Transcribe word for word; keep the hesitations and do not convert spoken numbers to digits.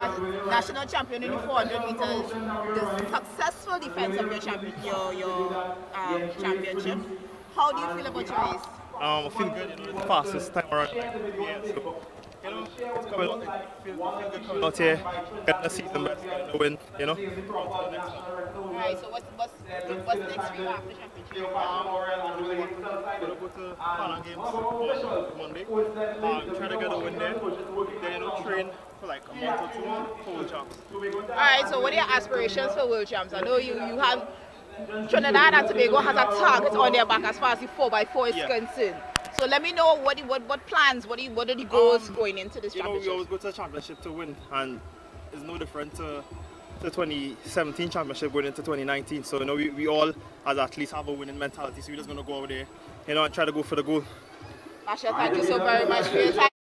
National champion in the four hundred meters, the successful defense of your champion, your, your um, championship. How do you feel about your race? Um, I feel good, you know, it's the fastest time around. Yeah, so, you know, it's coming out, I feel, I feel good coming out here, getting the season best, getting the win, you know. Alright, so what's, what's, what's next for you after championship? Um, I'm going to go to Paralympic Games on Monday, um, try to get a win there, then, you know, train for like a month or two for World Champs. Alright, so what are your aspirations for World Champs? I know you, you have, Trinidad and Tobago has a target on their back as far as the four by four is yeah. concerned. So let me know what what what plans, what, what are the goals um, going into this you championship? You know, we always go to the championship to win, and it's no different to the twenty seventeen championship going into twenty nineteen. So you know, we, we all as athletes have a winning mentality, so we're just going to go out there, you know, and try to go for the goal. Masha, thank you so very much for your time.